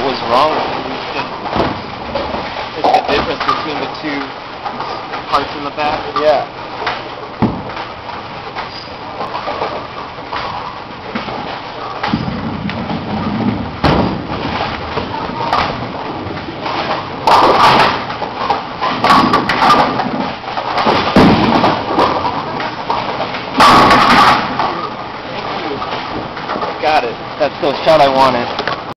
was wrong with it. It's the difference between the two parts in the back. Yeah. Got it. That's the shot I wanted.